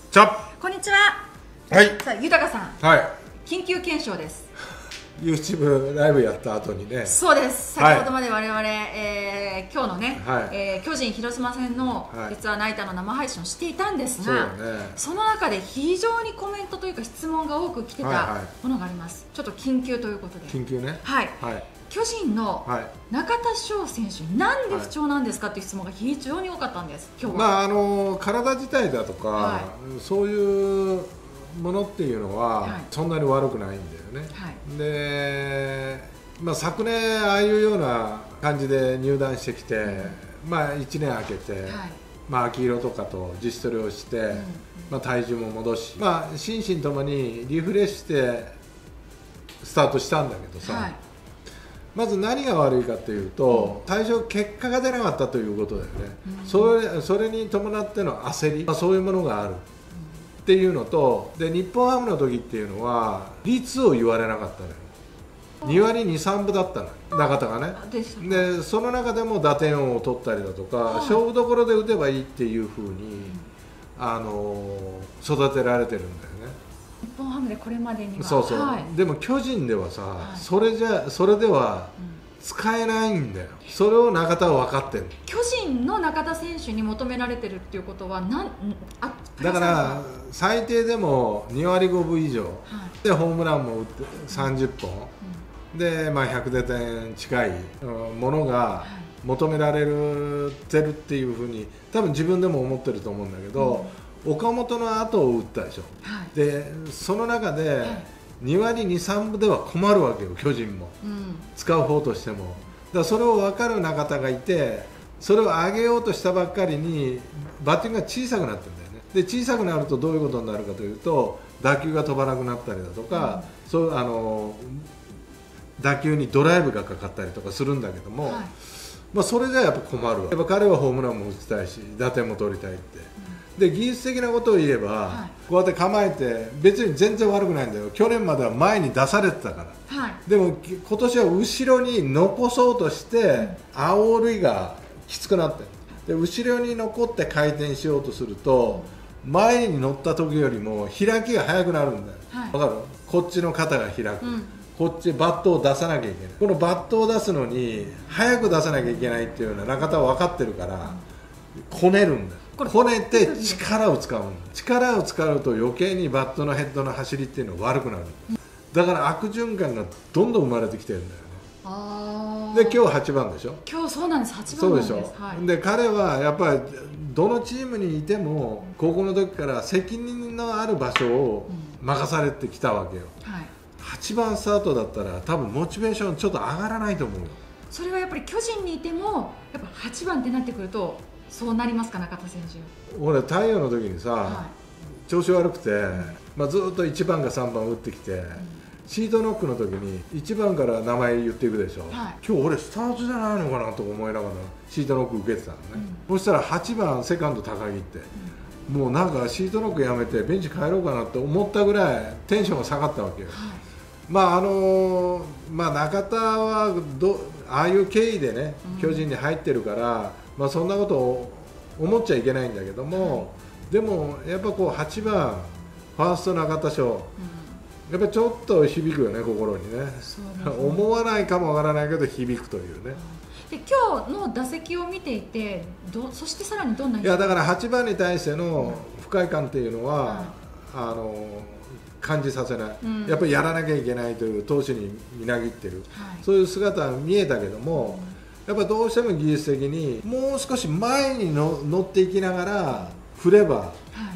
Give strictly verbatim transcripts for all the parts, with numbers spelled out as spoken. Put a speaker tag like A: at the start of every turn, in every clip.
A: チャッ
B: こんにちは。
A: はい。
B: さあ、豊さん、
A: はい。
B: 緊急検証です。
A: YouTube ライブやった後にね。
B: そうです。先ほどまで我々、はい、えー、今日のね、はい、えー、巨人広島戦の、はい、実はナイターの生配信をしていたんですが、そ, ね、その中で非常にコメントというか質問が多く来てたものがあります。はいはい、ちょっと緊急ということで。
A: 緊急ね。
B: はい。はい、巨人の中田翔選手、なんで不調なんですかっていう質問が非常に多かったんです。今日は。まああ
A: の体自体だとか、はい、そういうものっていうのは、はい、そんなに悪くないんだよね。はい、で、まあ、昨年ああいうような感じで入団してきて、うん、まあいちねん空けて、はい、まあ秋広とかと自主トレをして、うん、まあ体重も戻し、まあ心身ともにリフレッシュしてスタートしたんだけどさ。はい、まず何が悪いかというと、最初結果が出なかったということだよね。うん、それ、それに伴っての焦り、まあ、そういうものがあるっていうのと、で日本ハムの時っていうのは率を言われなかったのよ。にわりに、さんぶだったのよ、中田がね。でその中でも打点王を取ったりだとか、はい、勝負どころで打てばいいっていうふうに、うん、あの育てられてるんだよね。
B: 日本ハムでこれまでには
A: そうそう、はい、でも巨人ではさ、はい、それじゃそれでは使えないんだよ、うん、それを中田は分かってる。
B: 巨人の中田選手に求められてるっていうことはなんあ
A: だから最低でもにわりごぶ以上、はい、でホームランも打ってさんじゅっぽん、うん、で、まあ、ひゃく打点近いものが求められるてるっていうふうに多分自分でも思ってると思うんだけど、うん、岡本の後を打ったでしょ、はい、でその中でにわりに、さんぶでは困るわけよ、巨人も、うん、使う方としても。だからそれを分かる中田がいて、それを上げようとしたばっかりにバッティングが小さくなってるんだよね。で小さくなるとどういうことになるかというと、打球が飛ばなくなったりだとか、うん、そうあの打球にドライブがかかったりとかするんだけども、はい、まあ、それじゃやっぱ困るわ。やっぱ彼はホームランも打ちたいし打点も取りたいって、うん、で技術的なことを言えば、はい、こうやって構えて別に全然悪くないんだよ。去年までは前に出されてたから、はい、でも今年は後ろに残そうとして、うん、煽りがきつくなってる。で後ろに残って回転しようとすると、前に乗った時よりも開きが速くなるんだよ、はい、分かる？こっちの肩が開く、うん、こっちバットを出さなきゃいけない。このバットを出すのに早く出さなきゃいけないっていうような中田は分かってるから、こねるんだよ。こねて力を使うんだ。力を使うと余計にバットのヘッドの走りっていうのは悪くなる。だから悪循環がどんどん生まれてきてるんだよね。あで今日はちばんでしょ。
B: 今日そうなんです。はちばんなんです。そうでしょ、はい、で彼
A: はやっぱりどのチームにいても高校の時から責任のある場所を任されてきたわけよ、うん、はい、はちばんスタートだったら多分モチベーションちょっと上がらないと思うよ。
B: それはやっぱり巨人にいてもやっぱはちばんってなってくるとそうなりますか、中田選手。
A: 俺太陽の時にさ、はい、調子悪くて、うん、まあ、ずっといちばんかさんばん打ってきて、うん、シートノックの時にいちばんから名前言っていくでしょ、はい、今日俺スタートじゃないのかなと思いながらシートノック受けてたのね、うん、そしたらはちばんセカンド高木って、うん、もうなんかシートノックやめてベンチ帰ろうかなって思ったぐらいテンションが下がったわけよ、はい、まああのー、まあ中田はどああいう経緯でね、うん、巨人に入ってるから、まあ、そんなことを思っちゃいけないんだけども、はい、でもやっぱこうはちばんファースト中田翔、うん、やっぱりちょっと響くよね、心にね。思わないかもわからないけど響くというね。
B: で今日の打席を見ていてどそしてさらにどんな、
A: いやだからはちばんに対しての不快感っていうのは、うん、あの感じさせない、うん、やっぱりやらなきゃいけないという投手にみなぎってる、はい、そういう姿は見えたけども、うん、やっぱどうしても技術的にもう少し前にの乗っていきながら振れば、はい、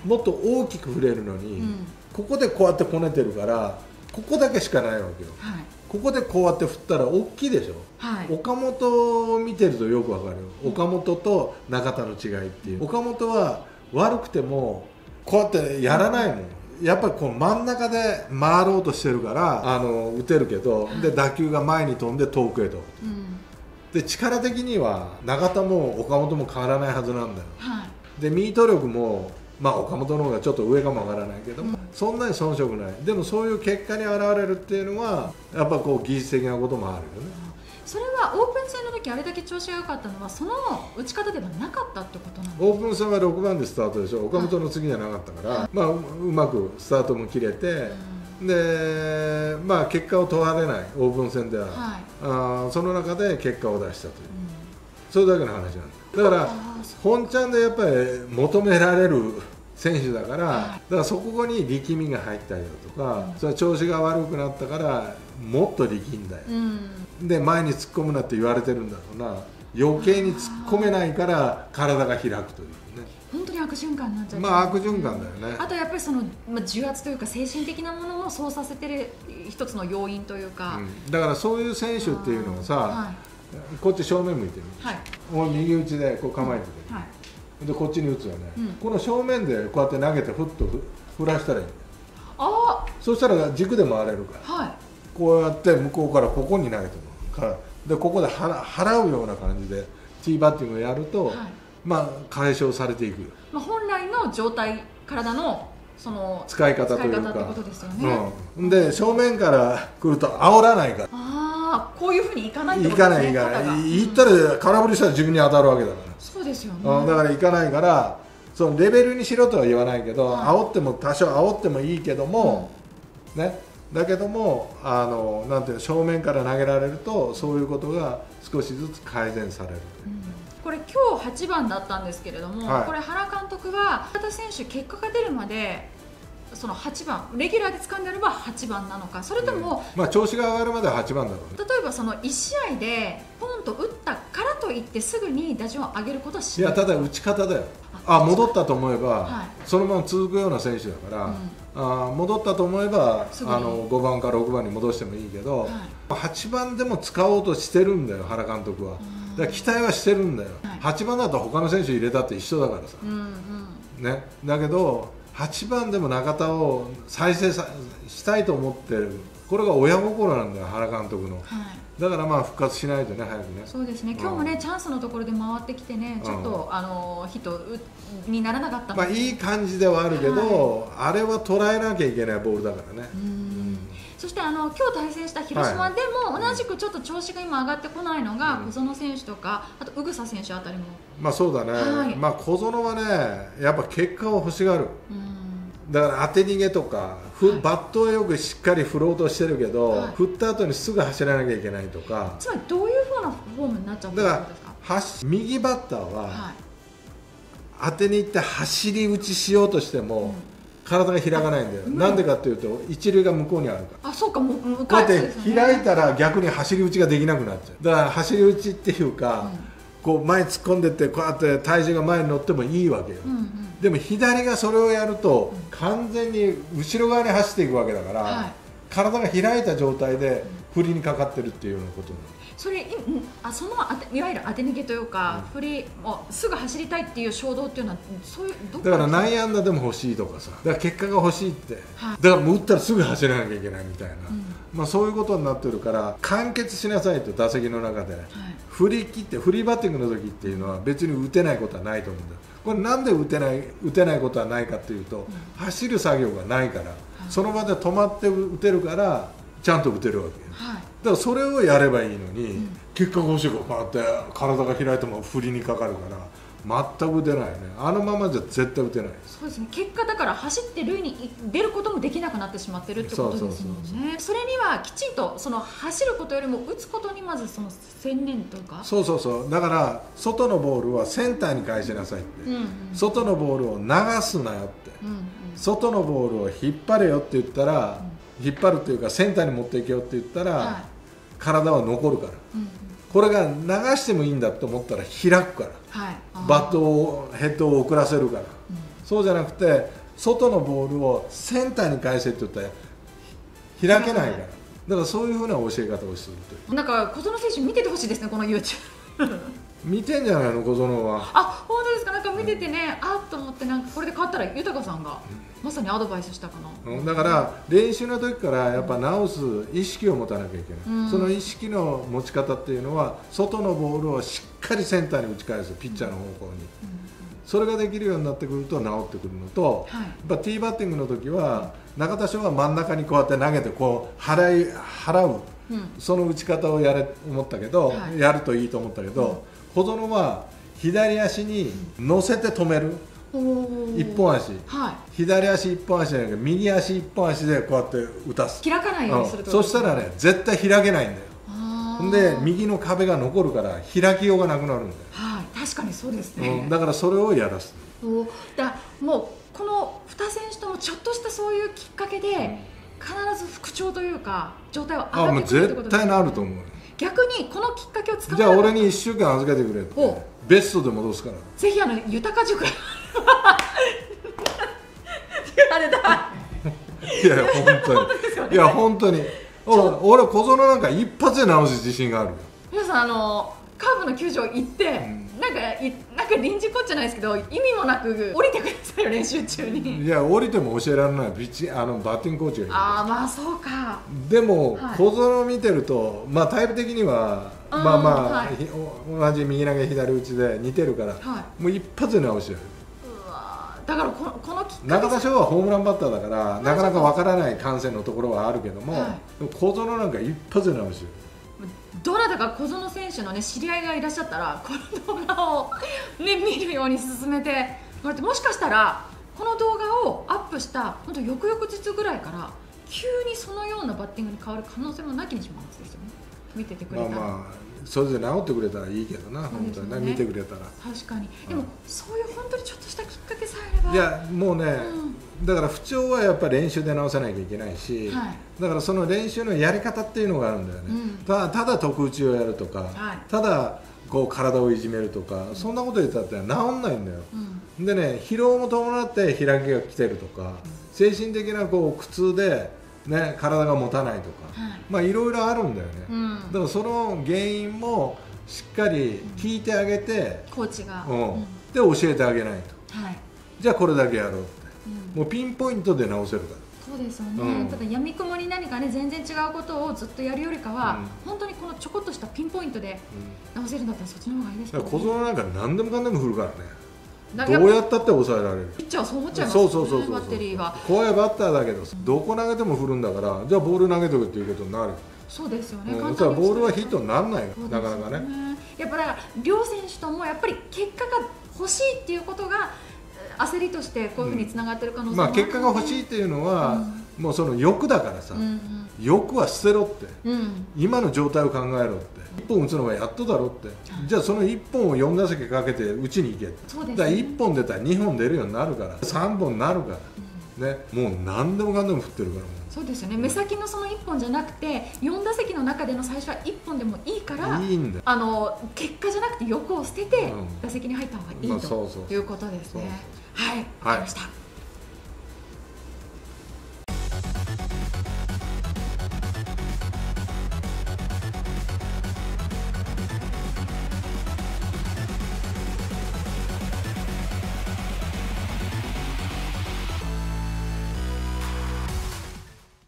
A: もっと大きく振れるのに、うん、ここでこうやってこねてるからここだけしかないわけよ、はい、ここでこうやって振ったら大きいでしょ、はい、岡本を見てるとよくわかるよ、うん、岡本と中田の違いっていう。岡本は悪くてもこうやってやらないもん、やっぱりこう真ん中で回ろうとしてるからあの打てるけど、はい、で打球が前に飛んで遠くへと、うん、で力的には中田も岡本も変わらないはずなんだよ、はい、でミート力もまあ岡本の方がちょっと上かもわからないけども、うん、そんなに遜色ない。でもそういう結果に現れるっていうのはやっぱこう技術的なこともあるよね。
B: それはオープン戦の時あれだけ調子が良かったのはその打ち方ではなかったってことなんですか？
A: オープン戦はろくばんでスタートでしょ、岡本の次じゃなかったから、はい、まあ、うまくスタートも切れて、うん、でまあ、結果を問われないオープン戦では、はい、あその中で結果を出したという、うん、それだけの話なんだ。だから本ちゃんでやっぱり求められる選手だから、はい、だからそこに力みが入ったりだとか、うん、それは調子が悪くなったからもっと力んだよ、うん、で前に突っ込むなって言われてるんだろうな、余計に突っ込めないから体が開くというね。
B: 本当に悪循環になっちゃう、
A: まあ悪循環だよね。
B: あとやっぱりその、まあ、重圧というか精神的なものもそうさせてる一つの要因というか、
A: うん、だからそういう選手っていうのはさ、はい、こっち正面向いてる、はい、もう右打ちでこう構えてる、うん、はい、でこっちに打つよね、うん、この正面でこうやって投げてふっと振らしたらいいんだよ。ああ、そしたら軸で回れるから、はい、こうやって向こうからここに投げてもからでここで払うような感じでティーバッティングをやると、はい、まあ解消されていくよ。
B: まあ、本来の状態、体のその
A: 使い方というか、
B: 使い方ってことですよね。
A: うん、で正面から来ると煽らないから。
B: ああ、こういうふうにいかないってことですね。
A: いかない、いかない。いったら空振りしたら自分に当たるわけだから。
B: そうですよね。
A: うん、だからいかないから、そのレベルにしろとは言わないけど、はい、煽っても多少煽ってもいいけども、うん、ね。だけどもあのなんていうの、正面から投げられるとそういうことが少しずつ改善される、うん、
B: これ今日はちばんだったんですけれども、はい、これ原監督は中田選手結果が出るまでそのはちばんレギュラーで掴んであればはちばんなのか、それとも、
A: うん、まあ調子が上がるまでははちばんだろうね。
B: 例えばそのいち試合でポンと打ったからといってすぐに打順を上げることはしない。
A: いや、ただ打ち方だよ。あ、戻ったと思えば、はい、そのまま続くような選手だから、うん、あ戻ったと思えばあのごばんかろくばんに戻してもいいけど、はい、はちばんでも使おうとしてるんだよ原監督は。だから期待はしてるんだよ、はい、はちばんだと他の選手入れたって一緒だからさ、うんうん、ね、だけどはちばんでも中田を再生さしたいと思ってる、これが親心なんだよ原監督の、はい、だからまあ復活しないとね、早くね。
B: そうですね、今日もね、うん、チャンスのところで回ってきてね、ちょっと、うん、あのヒットにならなかったので、
A: まあいい感じではあるけど、はい、あれは捉えなきゃいけないボールだからね。うん、
B: そしてあの今日対戦した広島でも同じくちょっと調子が今上がってこないのが、うん、小園選手とかあと宇草選手あたりも。
A: まあそうだね、はい、まあ小園はねやっぱ結果を欲しがる、うん、だから当て逃げとか、はい、バットはよくしっかり振ろうとしてるけど、はい、振った後にすぐ走らなきゃいけないとか。
B: つまりどういうふうなフォームになっちゃうんですか。だ
A: から右バッターは、はい、当てに行って走り打ちしようとしても、うん、体が開かないんだよ。なんでかっていうと一塁が向こうにあるから。
B: あ、そうか、もう向
A: かって開いたら逆に走り打ちができなくなっちゃう。だから走り打ちっていうか、うん、こう前突っ込んでってこうやって体重が前に乗ってもいいわけよ、うんうん、でも左がそれをやると完全に後ろ側に走っていくわけだから、はい、体が開いた状態で振りにかかってるっていうようなことになる。
B: それあそのいわゆる当て逃げというか、うん、振りもすぐ走りたいっていう衝動っていうのはそういうどこ
A: だから内野安打でも欲しいとかさ、だから結果が欲しいって、はい、だからもう打ったらすぐ走らなきゃいけないみたいな、うん、まあそういうことになってるから完結しなさいと打席の中で、はい、振り切ってフリーバッティングの時っていうのは別に打てないことはないと思うんだよ。これなんで打てない打てないことはないかっていうと、うん、走る作業がないから、はい、その場で止まって打てるからちゃんと打てるわけよ、はい、だからそれをやればいいのに、うん、結果が欲しいからこうやって体が開いても振りにかかるから全く打てないね。あのままじゃ絶対打てない。
B: そうですね、結果だから走って塁に出ることもできなくなってしまってるってことですもんね。それにはきちんとその走ることよりも打つことにまずその専念というか。
A: そうそうそう、だから外のボールはセンターに返しなさいって、うんうん、外のボールを流すなよって、うんうん、外のボールを引っ張れよって言ったら、うん、引っ張るっていうかセンターに持っていけよって言ったら、はい、体は残るから、うんうん、これが流してもいいんだと思ったら開くから、はい、バットをヘッドを遅らせるから、うん、そうじゃなくて外のボールをセンターに返せって言ったら開けないから、だからそういうふうな教え方をするという。
B: なんか小園選手見ててほしいですね、この YouTube
A: 見てんじゃないの小園は。
B: あ、本当ですか。なんか見ててね、うん、あっと思って、なんかこれで勝ったら豊さんが、うん、まさにアドバイスしたかな、
A: うん、だから練習の時からやっぱ直す意識を持たなきゃいけない、うん、その意識の持ち方っていうのは外のボールをしっかりセンターに打ち返す、ピッチャーの方向に、うん、それができるようになってくると直ってくるのと、はい、やっぱティーバッティングの時は中田翔は真ん中にこうやって投げてこう払い払ううん、その打ち方をやれと思ったけど、はい、やるといいと思ったけど、うん、小園は左足に乗せて止める、一本足、はい、左足一本足じゃなくて右足一本足でこうやって打たす、
B: 開かないようにすると、
A: うん、そしたらね絶対開けないんだよ。で右の壁が残るから開きようがなくなるんだよ。
B: はい、確かにそうですね、
A: うん、だからそれをやらす。
B: おだもうこのに選手ともちょっとしたそういうきっかけで、うん、必ず復調というか状態は上がってくるってことですね。
A: 絶対なると思う。
B: 逆にこのきっかけを使わ
A: じゃあ俺にいっしゅうかん預けてくれって、ベストで戻すから。
B: ぜひあの豊塾あれだ
A: いやいや本当に、ね、いや本当に俺小園なんか一発で直す自信がある。
B: 皆さんあのカーブの球場行って、うん、なんかいなんか臨時コーチじゃないですけど意味もなく降りてくださいよ練習中に。
A: いや降りても教えられないピッチあのバッティングコーチがいる。
B: ああまあそうか。
A: でも、はい、小園を見てるとまあタイプ的にはまあまあ、はい、同じ右投げ左打ちで似てるから、はい、もう一発で直してやる。
B: だからこのこのきっかけ
A: 中田翔はホームランバッターだからなかなかわからない感性のところはあるけども、はい、小園なんか一発で直してる。
B: どなたか小園選手の、ね、知り合いがいらっしゃったらこの動画を、ね、見るように進めてもしかしたらこの動画をアップした本当翌々日ぐらいから急にそのようなバッティングに変わる可能性もなきにしもあらずですよね。見ててくれたら、まあまあ
A: それで治ってくれたらいいけどな、ね、本当にね見てくれたら。
B: 確かに。でも、うん、そういう本当にちょっとしたきっかけさえあれば。
A: いやもうね、うん、だから不調はやっぱり練習で直さなきゃいけないし、はい、だからその練習のやり方っていうのがあるんだよね、うん、ただただ特打ちをやるとか、はい、ただこう体をいじめるとか、うん、そんなこと言ったって治んないんだよ、うん、でね疲労も伴って開きが来てるとか、精神的なこう苦痛でね、体が持たないとか、はい、まあいろいろあるんだよね、うん、だからその原因もしっかり聞いてあげて、
B: うん、コーチが、
A: うんうん、で教えてあげないと、はい、じゃあこれだけやろうって、うん、もうピンポイントで直せるから。
B: そうですよね、うん、ただやみくもに何かね全然違うことをずっとやるよりかは、うん、本当にこのちょこっとしたピンポイントで直せるんだったらそっちの方がいいですよね。
A: 小園なんか何でもかんでも振るからね、どうやったって抑えられる。
B: ピッチャーはそう思っちゃいますよね。そうそうそうそう、バッテリーは
A: 怖いバッターだけど、うん、どこ投げても振るんだから、じゃあボール投げとくっていうことになる。
B: そうですよね、
A: うん、ボールはヒットにならないから、なかなかね。
B: やっぱだから両選手ともやっぱり結果が欲しいっていうことが焦りとしてこういうふうにつながってる可能性もある、
A: うん、まあ、結果が欲しいっていうのは、うん、もうその欲だからさ、うんうん、欲は捨てろって、うん、今の状態を考えろって、いっぽん打つのがやっとだろって、うん、じゃあそのいっぽんをよん打席かけて打ちに行けって、そうですね、だからいっぽん出たらにほん出るようになるから、さんぼんになるから、うん、ね、もう何でもかんでも振ってるから。もう
B: そうですよね、目先のそのいっぽんじゃなくてよん打席の中での最初はいっぽんでもいいから、いいんだよ、あの結果じゃなくて欲を捨てて打席に入った方がいい、うん、ということですね。はい、わかりました。